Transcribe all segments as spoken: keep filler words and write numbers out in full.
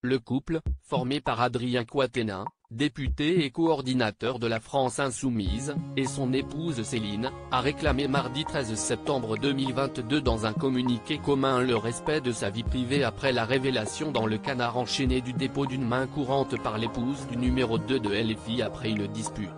Le couple, formé par Adrien Quatennens, député et coordinateur de la France Insoumise, et son épouse Céline, a réclamé mardi treize septembre deux mille vingt-deux dans un communiqué commun le respect de sa vie privée après la révélation dans le Canard enchaîné du dépôt d'une main courante par l'épouse du numéro deux de L F I après une dispute.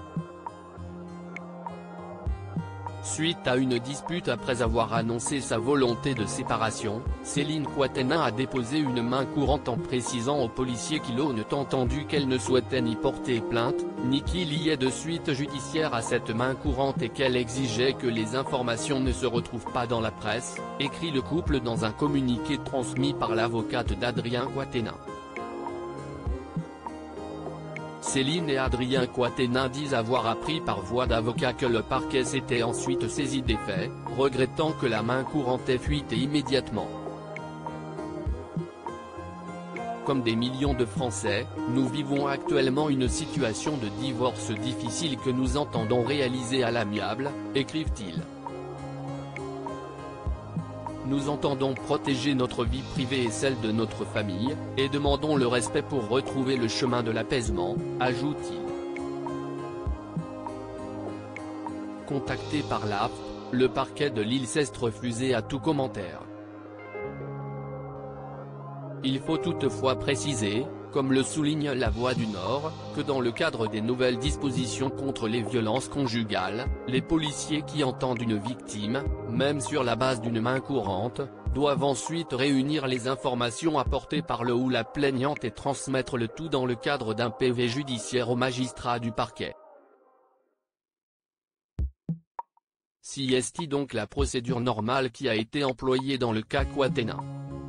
Suite à une dispute après avoir annoncé sa volonté de séparation, Céline Quatennens a déposé une main courante en précisant aux policiers qu'ils ont entendu qu'elle ne souhaitait ni porter plainte, ni qu'il y ait de suite judiciaire à cette main courante et qu'elle exigeait que les informations ne se retrouvent pas dans la presse, écrit le couple dans un communiqué transmis par l'avocate d'Adrien Quatennens. Céline et Adrien Quatennens disent avoir appris par voie d'avocat que le parquet s'était ensuite saisi des faits, regrettant que la main courante ait fuité immédiatement. Comme des millions de Français, nous vivons actuellement une situation de divorce difficile que nous entendons réaliser à l'amiable, écrivent-ils. Nous entendons protéger notre vie privée et celle de notre famille, et demandons le respect pour retrouver le chemin de l'apaisement, ajoute-t-il. Contacté par l'A F P, le parquet de Lille s'est refusé à tout commentaire. Il faut toutefois préciser, comme le souligne La Voix du Nord, que dans le cadre des nouvelles dispositions contre les violences conjugales, les policiers qui entendent une victime, même sur la base d'une main courante, doivent ensuite réunir les informations apportées par le ou la plaignante et transmettre le tout dans le cadre d'un P V judiciaire au magistrat du parquet. Si est donc la procédure normale qui a été employée dans le cas Quatennens.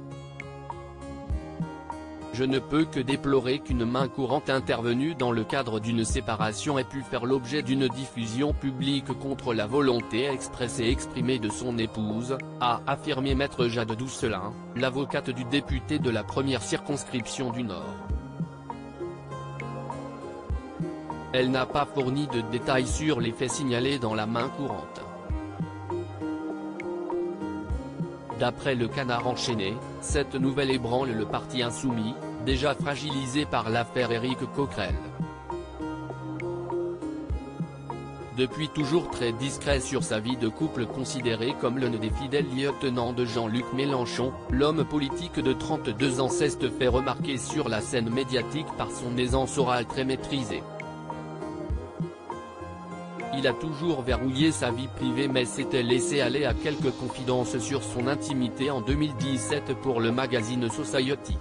Je ne peux que déplorer qu'une main courante intervenue dans le cadre d'une séparation ait pu faire l'objet d'une diffusion publique contre la volonté expressée et exprimée de son épouse, a affirmé maître Jade Doucelin, l'avocate du député de la première circonscription du Nord. Elle n'a pas fourni de détails sur les faits signalés dans la main courante. D'après le Canard enchaîné, cette nouvelle ébranle le parti insoumis, déjà fragilisé par l'affaire Éric Coquerel. Depuis toujours très discret sur sa vie de couple considéré comme l'un des fidèles lieutenants de Jean-Luc Mélenchon, l'homme politique de trente-deux ans s'est fait remarquer sur la scène médiatique par son aisance orale très maîtrisée. Il a toujours verrouillé sa vie privée mais s'était laissé aller à quelques confidences sur son intimité en deux mille dix-sept pour le magazine Society.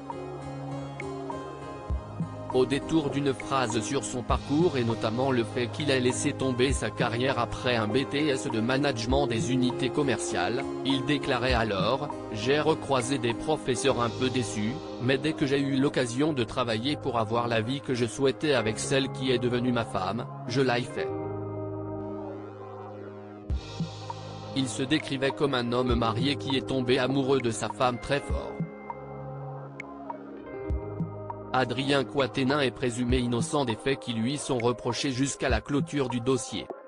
Au détour d'une phrase sur son parcours et notamment le fait qu'il a laissé tomber sa carrière après un B T S de management des unités commerciales, il déclarait alors « J'ai recroisé des professeurs un peu déçus, mais dès que j'ai eu l'occasion de travailler pour avoir la vie que je souhaitais avec celle qui est devenue ma femme, je l'ai fait ». Il se décrivait comme un homme marié qui est tombé amoureux de sa femme très fort. Adrien Quatennens est présumé innocent des faits qui lui sont reprochés jusqu'à la clôture du dossier.